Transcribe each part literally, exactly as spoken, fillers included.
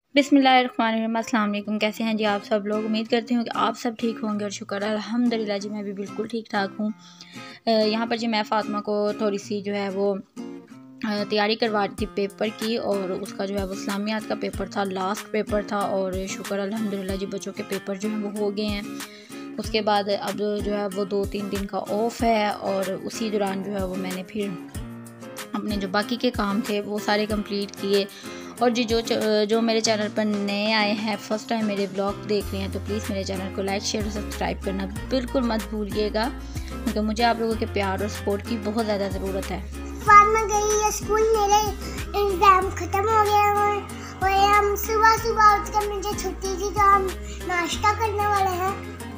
बिस्मिल्लाहिर्रहमानिर्रहीम। अस्सलाम वालेकुम। कैसे हैं जी आप सब लोग। उम्मीद करती हूँ कि आप सब ठीक होंगे और शुक्र अल्हम्दुलिल्लाह जी मैं भी बिल्कुल ठीक ठाक हूँ। यहाँ पर जी मैं फ़ातिमा को थोड़ी सी जो है वो तैयारी करवा रही थी पेपर की, और उसका जो है वो इस्लामियात का पेपर था, लास्ट पेपर था, और शुक्र अल्हम्दुलिल्लाह जी बच्चों के पेपर जो हैं वो हो गए हैं। उसके बाद अब जो है वो दो तीन दिन का ऑफ़ है, और उसी दौरान जो है वो मैंने फिर अपने जो बाकी के काम थे वो सारे कंप्लीट किए। और जी जो जो मेरे चैनल पर नए आए हैं, फर्स्ट टाइम मेरे ब्लॉग देख रहे हैं, तो प्लीज़ मेरे चैनल को लाइक शेयर और सब्सक्राइब करना बिल्कुल मत भूलिएगा, क्योंकि मुझे आप लोगों के प्यार और सपोर्ट की बहुत ज़्यादा ज़रूरत है। फातिमा गई है स्कूल, मेरे एग्ज़ाम ख़त्म हो गया है और हम सुबह सुबह उठकर मुझे छुट्टी थी तो हम नाश्ता करने वाले हैं।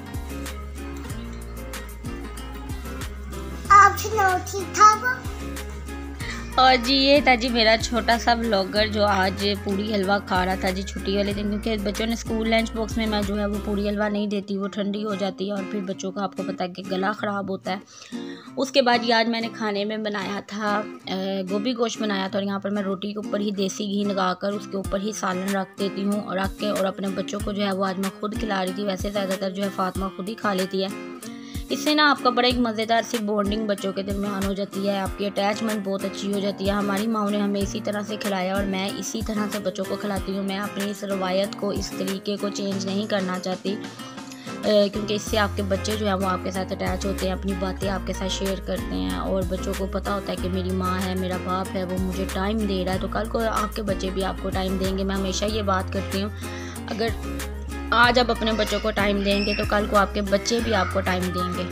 आप सुनाओ, ठीक ठाक हो? और जी ये था जी मेरा छोटा सा ब्लॉगर जो आज पूरी हलवा खा रहा था जी छुट्टी वाले दिन, क्योंकि बच्चों ने स्कूल लंच बॉक्स में मैं जो है वो पूरी हलवा नहीं देती, वो ठंडी हो जाती है और फिर बच्चों का आपको पता है कि गला ख़राब होता है। उसके बाद आज मैंने खाने में बनाया था गोभी गोश्त बनाया था, और यहाँ पर मैं रोटी के ऊपर ही देसी घी लगा कर उसके ऊपर ही सालन रख देती हूँ और रख के, और अपने बच्चों को जो है वो आज मैं खुद खिला रही थी। वैसे ज़्यादातर जो है फ़ातिमा खुद ही खा लेती है। इससे ना आपका बड़ा एक मज़ेदार सी बॉन्डिंग बच्चों के दरमियान हो जाती है, आपकी अटैचमेंट बहुत अच्छी हो जाती है। हमारी माँ ने हमें इसी तरह से खिलाया और मैं इसी तरह से बच्चों को खिलाती हूँ। मैं अपनी इस रवायत को, इस तरीके को चेंज नहीं करना चाहती, क्योंकि इससे आपके बच्चे जो है वो आपके साथ अटैच होते हैं, अपनी बातें आपके साथ शेयर करते हैं, और बच्चों को पता होता है कि मेरी माँ है, मेरा बाप है, वो मुझे टाइम दे रहा है, तो कल को आपके बच्चे भी आपको टाइम देंगे। मैं हमेशा ये बात करती हूँ, अगर आज आप अपने बच्चों को टाइम देंगे तो कल को आपके बच्चे भी आपको टाइम देंगे।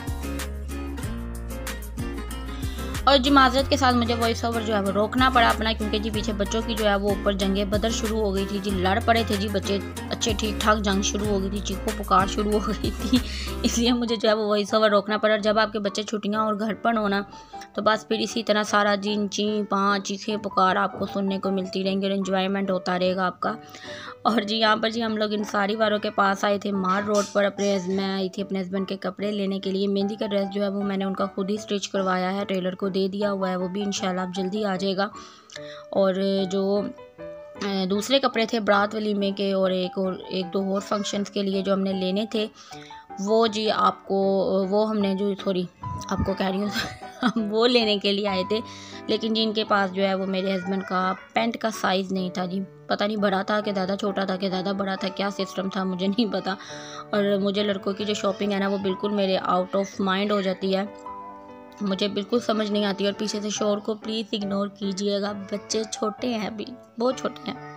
और जी माजरत के साथ मुझे वॉइस ओवर जो है वो रोकना पड़ा अपना, क्योंकि जी पीछे बच्चों की जो है वो ऊपर जंगे बदर शुरू हो गई थी जी, लड़ पड़े थे जी बच्चे, अच्छे ठीक ठाक जंग शुरू हो गई थी, चीखों पुकार शुरू हो गई थी, इसलिए मुझे जो है वो वॉइस ओवर रोकना पड़ा। जब आपके बच्चे छुट्टियां और घर पर होना तो बस फिर इसी तरह सारा दिन ची पाँ चीखें पुकार आपको सुनने को मिलती रहेंगी और इन्जॉयमेंट होता रहेगा आपका। और जी यहाँ पर जी हम लोग इंसारी वालों के पास आए थे, मार रोड पर। अपने मैं आई थी अपने हस्बैंड के कपड़े लेने के लिए। मेहंदी का ड्रेस जो है वो मैंने उनका खुद ही स्टिच करवाया है, टेलर को दे दिया हुआ है, वो भी इंशाल्लाह अब जल्दी आ जाएगा। और जो दूसरे कपड़े थे बारात वलीमे के और एक और एक दो और फंक्शंस के लिए जो हमने लेने थे, वो जी आपको वो हमने जो सॉरी आपको कह रही हूँ हम वो लेने के लिए आए थे, लेकिन जी इनके पास जो है वो मेरे हस्बैंड का पैंट का साइज़ नहीं था जी, पता नहीं बड़ा था कि ज़्यादा छोटा था कि ज़्यादा बड़ा था, क्या सिस्टम था मुझे नहीं पता। और मुझे लड़कों की जो शॉपिंग है ना वो बिल्कुल मेरे आउट ऑफ माइंड हो जाती है, मुझे बिल्कुल समझ नहीं आती। और पीछे से शोर को प्लीज़ इग्नोर कीजिएगा, बच्चे छोटे हैं, अभी बहुत छोटे हैं।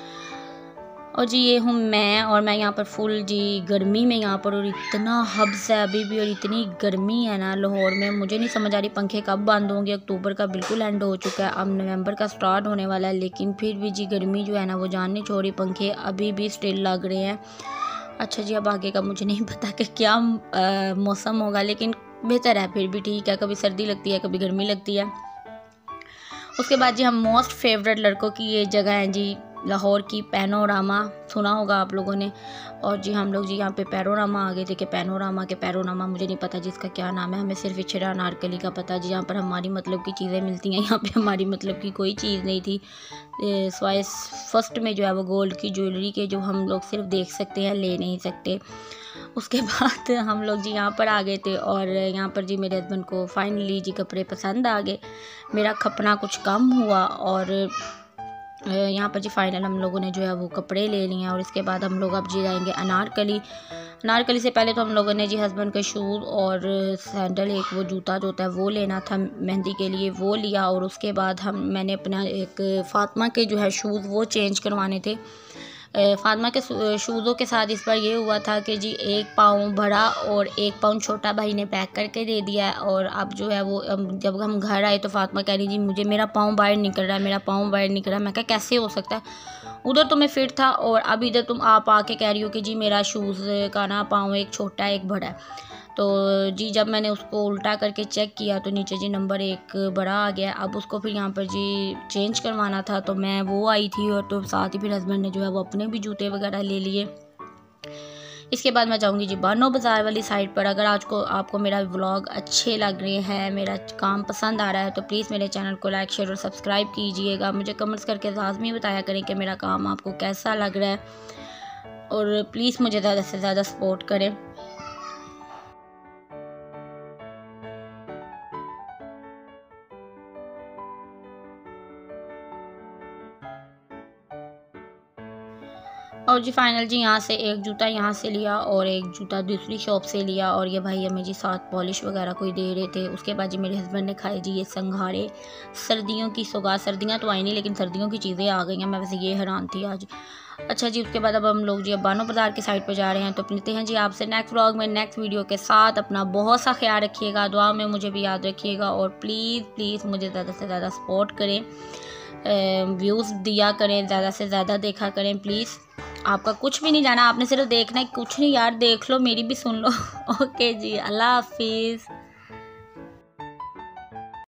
और जी ये हूँ मैं, और मैं यहाँ पर फुल जी गर्मी में यहाँ पर, और इतना हब्स है अभी भी और इतनी गर्मी है ना लाहौर में, मुझे नहीं समझ आ रही पंखे कब बंद होंगे। अक्टूबर का बिल्कुल एंड हो चुका है, अब नवंबर का स्टार्ट होने वाला है, लेकिन फिर भी जी गर्मी जो है ना वो जान नहीं छोड़ी, पंखे अभी भी स्टिल लग रहे हैं। अच्छा जी अब आगे का मुझे नहीं पता कि क्या मौसम होगा, लेकिन बेहतर है, फिर भी ठीक है, कभी सर्दी लगती है कभी गर्मी लगती है। उसके बाद जी हम मोस्ट फेवरेट लड़कों की ये जगह है जी लाहौर की पैनोरामा, सुना होगा आप लोगों ने। और जी हम लोग जी यहाँ पे पैनोरामा आ गए थे कि पैनोरामा के पैनोरामा मुझे नहीं पता जिसका क्या नाम है, हमें सिर्फ इचरा अनारकली का पता जी। यहाँ पर हमारी मतलब की चीज़ें मिलती हैं, यहाँ पे हमारी मतलब की कोई चीज़ नहीं थी, सवाए फर्स्ट में जो है वो गोल्ड की ज्वेलरी के, जो हम लोग सिर्फ देख सकते हैं, ले नहीं सकते। उसके बाद हम लोग जी यहाँ पर आ गए थे, और यहाँ पर जी मेरे हस्बैंड को फाइनली जी कपड़े पसंद आ गए, मेरा खपना कुछ कम हुआ, और यहाँ पर जी फाइनल हम लोगों ने जो है वो कपड़े ले लिए। और इसके बाद हम लोग अब जी जाएंगे अनारकली। अनारकली से पहले तो हम लोगों ने जी हस्बैंड के शूज़ और सैंडल, एक वो जूता जो होता है वो लेना था मेहंदी के लिए, वो लिया। और उसके बाद हम मैंने अपना एक फ़ातिमा के जो है शूज़ वो चेंज करवाने थे। फ़ातिमा के शूज़ों के साथ इस बार ये हुआ था कि जी एक पाँव बड़ा और एक पाँव छोटा भाई ने पैक करके दे दिया है। और अब जो है वो जब हम घर आए तो फ़ातिमा कह रही जी मुझे मेरा पाँव बाहर निकल रहा है, मेरा पाँव बाहर निकल रहा है। मैं कहा कैसे हो सकता है, उधर तुम्हें फिट था और अब इधर तुम आप आके कह रही हो कि जी मेरा शूज़ का ना पाँव एक छोटा है एक बड़ा है। तो जी जब मैंने उसको उल्टा करके चेक किया तो नीचे जी नंबर एक बड़ा आ गया। अब उसको फिर यहाँ पर जी चेंज करवाना था, तो मैं वो आई थी, और तो साथ ही फिर हस्बैंड ने जो है वो अपने भी जूते वगैरह ले लिए। इसके बाद मैं जाऊंगी जी बानो बाज़ार वाली साइड पर। अगर आज को आपको मेरा व्लॉग अच्छे लग रहे हैं, मेरा काम पसंद आ रहा है, तो प्लीज़ मेरे चैनल को लाइक शेयर और सब्सक्राइब कीजिएगा। मुझे कमेंट्स करके लाजमी बताया करें कि मेरा काम आपको कैसा लग रहा है, और प्लीज़ मुझे ज़्यादा से ज़्यादा सपोर्ट करें। और जी फाइनल जी यहाँ से एक जूता यहाँ से लिया और एक जूता दूसरी शॉप से लिया, और ये भाई हमें जी साथ पॉलिश वगैरह कोई दे रहे थे। उसके बाद जी मेरे हस्बैंड ने खाए जी ये संघाड़े, सर्दियों की सौगात। सर्दियाँ तो आई नहीं लेकिन सर्दियों की चीज़ें आ गई हैं, मैं वैसे ये हैरान थी आज। अच्छा जी, उसके बाद अब हम लोग जी अब बानो बाज़ार की साइड पर जा रहे हैं। तो मिलते हैं जी आपसे नेक्स्ट व्लॉग में नेक्स्ट वीडियो के साथ। अपना बहुत सा ख्याल रखिएगा, दुआ में मुझे भी याद रखिएगा, और प्लीज़ प्लीज़ मुझे ज़्यादा से ज़्यादा सपोर्ट करें, व्यूज़ दिया करें, ज़्यादा से ज़्यादा देखा करें प्लीज़। आपका कुछ भी नहीं जाना, आपने सिर्फ देखना है। कुछ नहीं यार, देख लो, मेरी भी सुन लो। ओके जी, अल्लाह हाफिज़।